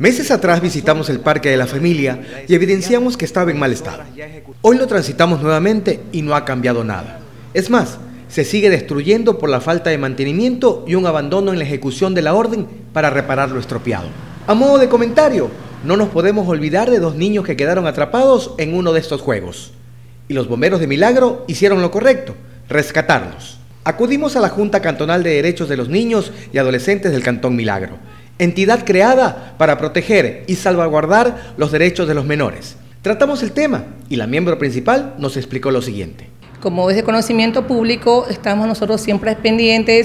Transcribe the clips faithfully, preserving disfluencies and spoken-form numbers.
Meses atrás visitamos el Parque de la Familia y evidenciamos que estaba en mal estado. Hoy lo transitamos nuevamente y no ha cambiado nada. Es más, se sigue destruyendo por la falta de mantenimiento y un abandono en la ejecución de la orden para reparar lo estropeado. A modo de comentario, no nos podemos olvidar de dos niños que quedaron atrapados en uno de estos juegos. Y los bomberos de Milagro hicieron lo correcto, rescatarlos. Acudimos a la Junta Cantonal de Derechos de los Niños y Adolescentes del Cantón Milagro, entidad creada para proteger y salvaguardar los derechos de los menores. Tratamos el tema y la miembro principal nos explicó lo siguiente. Como es de conocimiento público, estamos nosotros siempre pendientes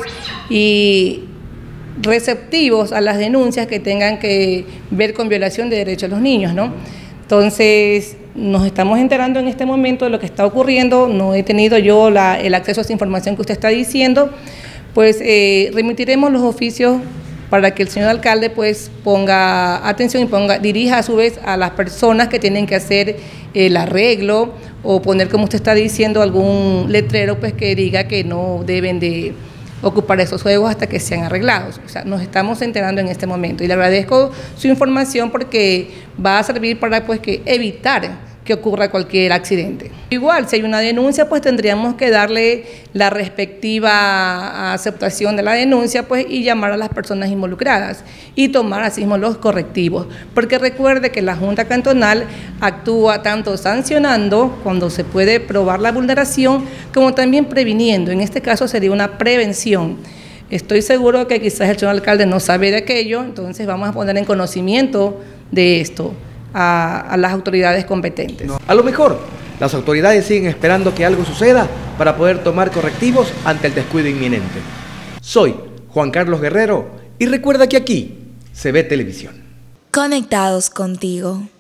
y receptivos a las denuncias que tengan que ver con violación de derechos de los niños, ¿no? Entonces, nos estamos enterando en este momento de lo que está ocurriendo. No he tenido yo la, el acceso a esa información que usted está diciendo. Pues eh, remitiremos los oficios para que el señor alcalde pues ponga atención y ponga, dirija a su vez a las personas que tienen que hacer el arreglo o poner, como usted está diciendo, algún letrero pues que diga que no deben de ocupar esos juegos hasta que sean arreglados. O sea, nos estamos enterando en este momento y le agradezco su información porque va a servir para pues que evitar que ocurra cualquier accidente. Igual, si hay una denuncia, pues tendríamos que darle la respectiva aceptación de la denuncia pues, y llamar a las personas involucradas y tomar así mismo los correctivos. Porque recuerde que la Junta Cantonal actúa tanto sancionando cuando se puede probar la vulneración, como también previniendo. En este caso sería una prevención. Estoy seguro que quizás el señor alcalde no sabe de aquello, entonces vamos a poner en conocimiento de esto a, a las autoridades competentes. A lo mejor, las autoridades siguen esperando que algo suceda para poder tomar correctivos ante el descuido inminente. Soy Juan Carlos Guerrero y recuerda que aquí se ve televisión. Conectados contigo.